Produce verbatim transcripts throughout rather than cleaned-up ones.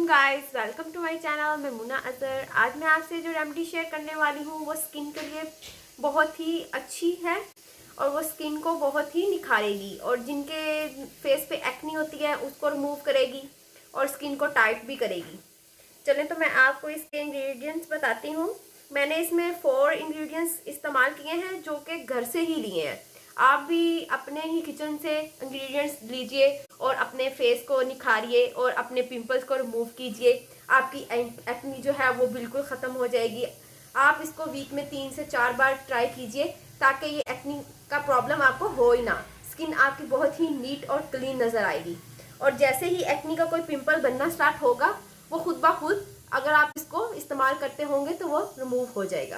वालेकुम guys, welcome to my channel. मैं मुन्ना अज़हर। आज मैं आपसे जो रेमेडी शेयर करने वाली हूँ वो स्किन के लिए बहुत ही अच्छी है और वो स्किन को बहुत ही निखारेगी और जिनके फेस पे एक्नी होती है उसको रिमूव करेगी और स्किन को टाइट भी करेगी। चलें तो मैं आपको इसके इंग्रेडिएंट्स बताती हूँ। मैंने इसमें फोर इंग्रेडिएंट्स इस्तेमाल किए हैं जो कि घर से ही लिए हैं। आप भी अपने ही किचन से इंग्रेडिएंट्स लीजिए और अपने फेस को निखारिए और अपने पिंपल्स को रिमूव कीजिए। आपकी एक्नी जो है वो बिल्कुल ख़त्म हो जाएगी। आप इसको वीक में तीन से चार बार ट्राई कीजिए ताकि ये एक्नी का प्रॉब्लम आपको हो ही ना। स्किन आपकी बहुत ही नीट और क्लीन नज़र आएगी और जैसे ही एक्नी का कोई पिंपल बनना स्टार्ट होगा वो खुद ब खुद अगर आप इसको इस्तेमाल करते होंगे तो वो रिमूव हो जाएगा।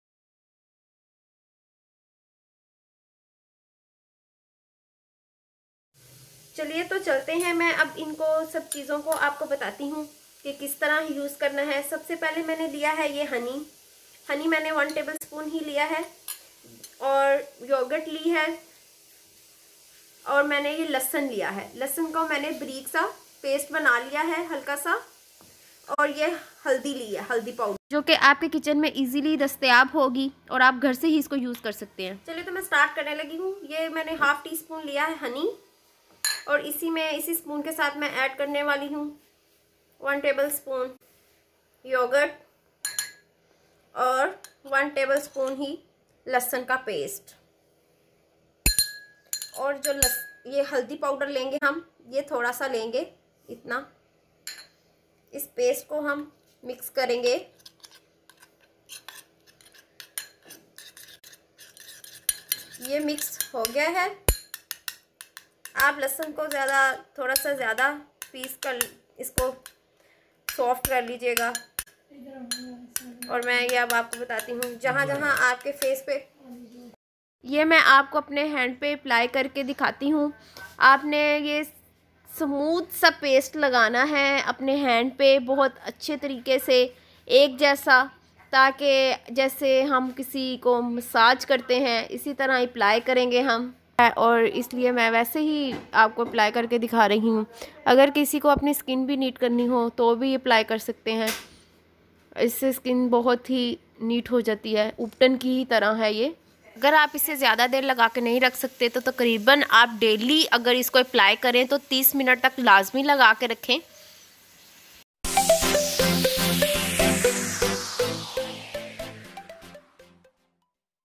चलिए तो चलते हैं। मैं अब इनको सब चीज़ों को आपको बताती हूँ कि किस तरह यूज़ करना है। सबसे पहले मैंने लिया है ये हनी। हनी मैंने वन टेबल स्पून ही लिया है और योगर्ट ली है और मैंने ये लहसुन लिया है। लहसुन को मैंने बारीक सा पेस्ट बना लिया है हल्का सा। और ये हल्दी ली है, हल्दी पाउडर, जो कि आपके किचन में इजीली दस्तयाब होगी और आप घर से ही इसको यूज़ कर सकते हैं। चलिए तो मैं स्टार्ट करने लगी हूँ। ये मैंने हाफ टी स्पून लिया है हनी और इसी में इसी स्पून के साथ मैं ऐड करने वाली हूँ वन टेबल स्पून योगर्ट और वन टेबल स्पून ही लहसुन का पेस्ट। और जो लस ये हल्दी पाउडर लेंगे हम, ये थोड़ा सा लेंगे इतना। इस पेस्ट को हम मिक्स करेंगे। ये मिक्स हो गया है। आप लहसुन को ज़्यादा थोड़ा सा ज़्यादा पीस कर इसको सॉफ्ट कर लीजिएगा। और मैं ये अब आपको बताती हूँ जहाँ जहाँ आपके फेस पे, ये मैं आपको अपने हैंड पे अप्लाई करके दिखाती हूँ। आपने ये स्मूथ सा पेस्ट लगाना है अपने हैंड पे बहुत अच्छे तरीके से एक जैसा, ताकि जैसे हम किसी को मसाज करते हैं इसी तरह अप्लाई करेंगे हम। और इसलिए मैं वैसे ही आपको अप्लाई करके दिखा रही हूँ। अगर किसी को अपनी स्किन भी नीट करनी हो तो भी अप्लाई कर सकते हैं। इससे स्किन बहुत ही नीट हो जाती है, उपटन की ही तरह है ये। अगर आप इसे ज़्यादा देर लगा के नहीं रख सकते तो तकरीबन आप डेली अगर इसको अप्लाई करें तो तीस मिनट तक लाजमी लगा के रखें।